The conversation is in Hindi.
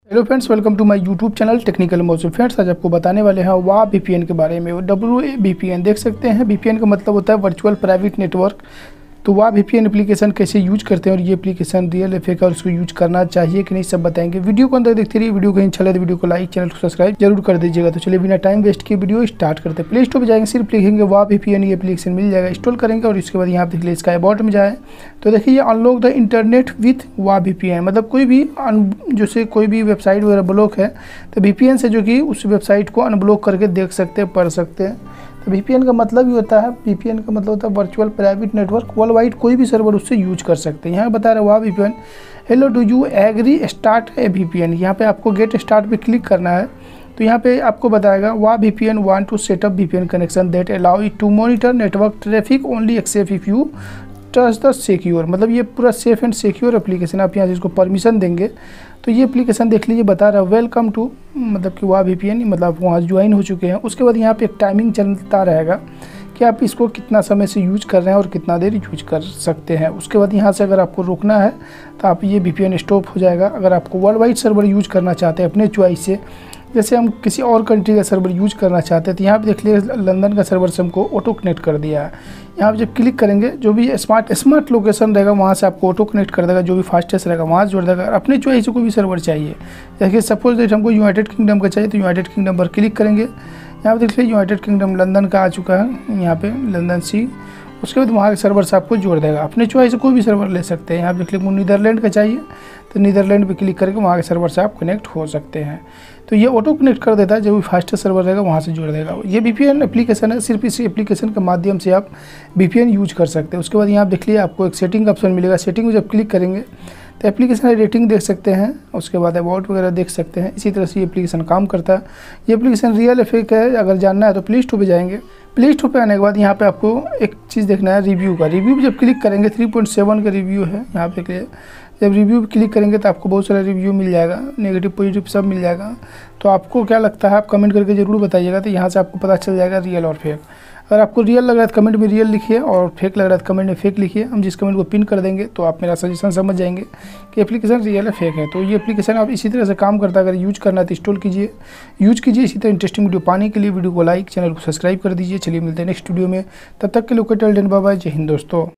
Hello friends, welcome to my YouTube channel technical मौजूद। फ्रेंड्स, आज आपको बताने वाले हैं वाह वीपीएन के बारे में। WAVPN देख सकते हैं। वीपीएन का मतलब होता है वर्चुअल प्राइवेट नेटवर्क। तो वाह वीपीएन एप्लीकेशन कैसे यूज करते हैं और ये एप्लीकेशन रियल है फेक है और उसको यूज करना चाहिए कि नहीं, सब बताएंगे। वीडियो को अंदर देखते रहिए। वीडियो कहीं अच्छा लगे तो वीडियो को लाइक, चैनल को सब्सक्राइब जरूर कर दीजिएगा। तो चलिए बिना टाइम वेस्ट किए वीडियो स्टार्ट करते हैं। प्ले स्टोर पर जाएंगे, सिर्फ लिखेंगे वाह वीपीएन, ये एप्लीकेशन मिल जाएगा। इंस्टॉल करेंगे और इसके बाद यहाँ पे देख लीजिए इसका अबाउट में जाए तो देखिए ये अनलॉक द इंटरनेट विथ वाह वीपीएन। मतलब कोई भी जैसे कोई भी वेबसाइट वगैरह ब्लॉक है तो वीपीएन से जो कि उस वेबसाइट को अनब्लॉक करके देख सकते हैं, पढ़ सकते हैं। तो वीपीएन का मतलब ही होता है, वीपीएन का मतलब होता है virtual private network. World wide कोई भी सर्वर उससे यूज कर सकते हैं। यहाँ बता रहे वाह VPN, hello do you agree start a VPN. यहाँ पे आपको गेट स्टार्ट पे क्लिक करना है। तो यहाँ पे आपको बताएगा वाह VPN want to set up VPN connection that allow it to monitor network traffic only except if you trust the secure. मतलब ये पूरा सेफ एंड सिक्योर एप्लीकेशन। आप यहाँ से इसको परमिशन देंगे तो ये एप्लीकेशन देख लीजिए, बता रहा है वेलकम टू, मतलब कि वाह वीपीएन, मतलब आप वहाँ ज्वाइन हो चुके हैं। उसके बाद यहाँ पे एक टाइमिंग चलता रहेगा कि आप इसको कितना समय से यूज कर रहे हैं और कितना देर यूज कर सकते हैं। उसके बाद यहाँ से अगर आपको रोकना है तो आप ये वीपीएन स्टॉप हो जाएगा। अगर आपको वर्ल्ड वाइड सर्वर यूज करना चाहते हैं अपने चॉइस से, जैसे हम किसी और कंट्री का सर्वर यूज करना चाहते हैं तो यहाँ पे देख लीजिए लंदन का सर्वर से हमको ऑटो कनेक्ट कर दिया है। यहाँ पे जब क्लिक करेंगे जो भी स्मार्ट लोकेशन रहेगा वहाँ से आपको ऑटो कनेक्ट कर देगा। जो भी फास्टेस्ट रहेगा वहाँ से जोड़ देगा। अपने चॉइस से कोई भी सर्वर चाहिए, जैसे सपोज दैट हमको यूनाइटेड किंगडम का चाहिए तो यूनाइटेड किंगडम पर क्लिक करेंगे। यहाँ पे देख लीजिए यूनाइटेड किंगडम लंदन का आ चुका है, यहाँ पे लंदन सी। उसके बाद वहाँ के सर्वर से आपको जोड़ देगा। अपने चॉइस से कोई भी सर्वर ले सकते हैं। यहाँ पे देख लीजिए नीदरलैंड का चाहिए तो नीदरलैंड पे क्लिक करके वहाँ के सर्वर से आप कनेक्ट हो सकते हैं। तो ये ऑटो कनेक्ट कर देता है, जो भी फास्टेस्ट सर्वर रहेगा वहाँ से जोड़ देगा। ये वीपीएन एप्लीकेशन है, सिर्फ इसी एप्लीकेशन के माध्यम से आप वीपीएन यूज कर सकते हैं। उसके बाद यहाँ देख लीजिए आपको एक सेटिंग का ऑप्शन मिलेगा। सेटिंग में जब क्लिक करेंगे तो एप्लीकेशन रेटिंग देख सकते हैं। उसके बाद अबाउट वगैरह देख सकते हैं। इसी तरह से ये एप्लीकेशन काम करता है। ये एप्लीकेशन रियल फेक है अगर जानना है तो प्ले स्टोर पर जाएंगे। प्ले स्टोर पे आने के बाद यहाँ पे आपको एक चीज़ देखना है, रिव्यू का। रिव्यू पे जब क्लिक करेंगे 3.7 का रिव्यू है यहाँ पे। जब रिव्यू पे क्लिक करेंगे तो आपको बहुत सारा रिव्यू मिल जाएगा, नेगेटिव पॉजिटिव सब मिल जाएगा। तो आपको क्या लगता है आप कमेंट करके ज़रूर बताइएगा। तो यहाँ से आपको पता चल जाएगा रियल और फेक। अगर आपको रियल लग रहा है तो कमेंट में रियल लिखिए और फेक लग रहा है तो कमेंट में फेक लिखिए। हम जिस कमेंट को पिन कर देंगे तो आप मेरा सजेशन समझ जाएंगे कि एप्लीकेशन रियल है फेक है। तो ये एप्लीकेशन आप इसी तरह से काम करता है। अगर यूज करना है तो इंस्टॉल कीजिए, यूज कीजिए। इसी तरह इंटरेस्टिंग वीडियो पाने के लिए वीडियो को लाइक, चैनल को सब्सक्राइब कर दीजिए। चलिए मिलते हैं नेक्स्ट वीडियो में, तब तक के लिए टेल डेन बाय बाय। जय हिंद दोस्तों।